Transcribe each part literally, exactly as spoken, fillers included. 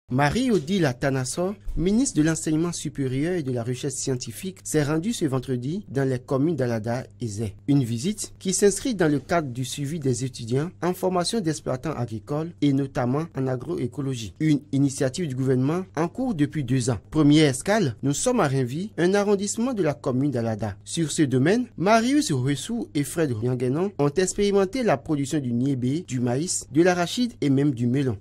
Marie-Odile Atanasso, ministre de l'Enseignement supérieur et de la Recherche scientifique, s'est rendue ce vendredi dans les communes d'Alada et Zé. Une visite qui s'inscrit dans le cadre du suivi des étudiants en formation d'exploitants agricoles et notamment en agroécologie. Une initiative du gouvernement en cours depuis deux ans. Première escale, nous sommes à Rainville, un arrondissement de la commune d'Alada. Sur ce domaine, Marius Ressou et Fred Yanguenon ont expérimenté la production du niébé, du maïs, de l'arachide et même du melon.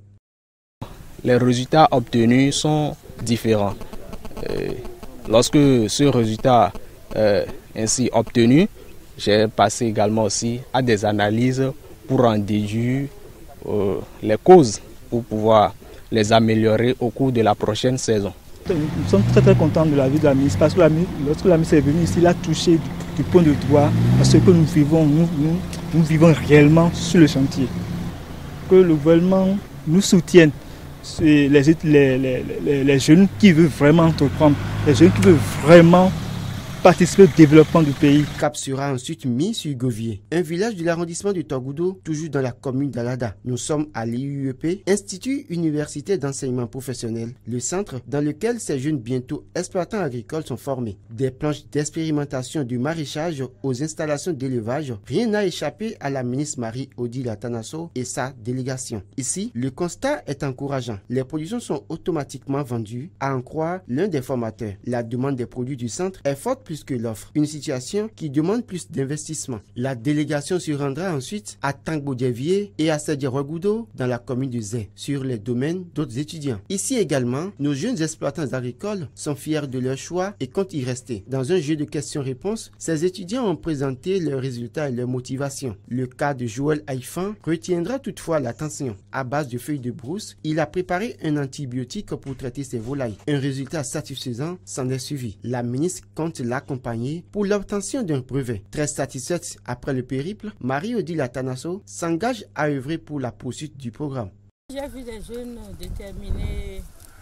Les résultats obtenus sont différents. Euh, lorsque ce résultat est ainsi obtenu, j'ai passé également aussi à des analyses pour en déduire euh, les causes pour pouvoir les améliorer au cours de la prochaine saison. Nous sommes très très contents de la vie de la ministre parce que la, lorsque la ministre est venue ici, il a touché du, du point de doigt à ce que nous vivons, nous, nous, nous vivons réellement sur le chantier. Que le gouvernement nous soutienne. Les, les, les, les, les jeunes qui veulent vraiment entreprendre, les jeunes qui veulent vraiment participer au développement du pays. Cap sera ensuite mis sur Govier, un village de l'arrondissement de Togoudo, toujours dans la commune d'Alada. Nous sommes à l'I U E P, Institut Universitaire d'Enseignement Professionnel, le centre dans lequel ces jeunes bientôt exploitants agricoles sont formés. Des planches d'expérimentation du maraîchage aux installations d'élevage, rien n'a échappé à la ministre Marie-Odile Atanasso et sa délégation. Ici, le constat est encourageant. Les productions sont automatiquement vendues, à en croire l'un des formateurs. La demande des produits du centre est forte plus que l'offre, une situation qui demande plus d'investissement. La délégation se rendra ensuite à Tangbo-Dievier et à Sédia-Rouagoudo dans la commune de Zé, sur les domaines d'autres étudiants. Ici également, nos jeunes exploitants agricoles sont fiers de leur choix et comptent y rester. Dans un jeu de questions-réponses, ces étudiants ont présenté leurs résultats et leurs motivations. Le cas de Joël Haïfan retiendra toutefois l'attention. À base de feuilles de brousse, il a préparé un antibiotique pour traiter ses volailles. Un résultat satisfaisant s'en est suivi. La ministre compte la accompagné pour l'obtention d'un brevet. Très satisfaite après le périple, Marie-Odile Atanasso s'engage à œuvrer pour la poursuite du programme. J'ai vu des jeunes déterminés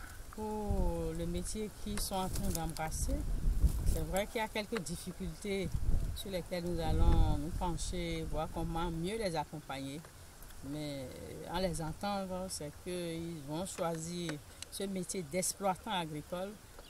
pour le métier qui sont en train d'embrasser. C'est vrai qu'il y a quelques difficultés sur lesquelles nous allons nous pencher, voir comment mieux les accompagner. Mais en les entendant, c'est qu'ils vont choisir ce métier d'exploitant agricole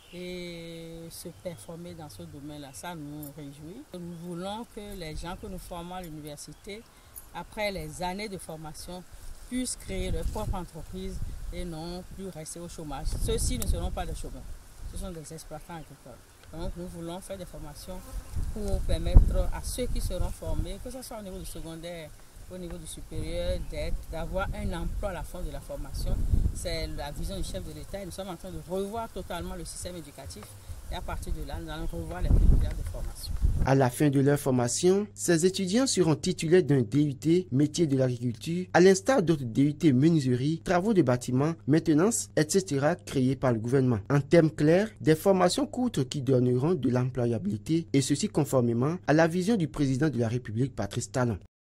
et se performer dans ce domaine-là. Ça nous réjouit. Nous voulons que les gens que nous formons à l'université, après les années de formation, puissent créer leur propre entreprise et non plus rester au chômage. Ceux-ci ne seront pas des chômeurs, ce sont des exploitants agricoles. Donc nous voulons faire des formations pour permettre à ceux qui seront formés, que ce soit au niveau du secondaire, au niveau du supérieur, d'avoir un emploi à la fin de la formation. C'est la vision du chef de l'État et nous sommes en train de revoir totalement le système éducatif et à partir de là, nous allons revoir les critères de formation. À la fin de leur formation, ces étudiants seront titulaires d'un D U T, métier de l'agriculture, à l'instar d'autres D U T menuiserie, travaux de bâtiments, maintenance, et cetera créés par le gouvernement. En termes clairs, des formations courtes qui donneront de l'employabilité et ceci conformément à la vision du président de la République, Patrice Talon.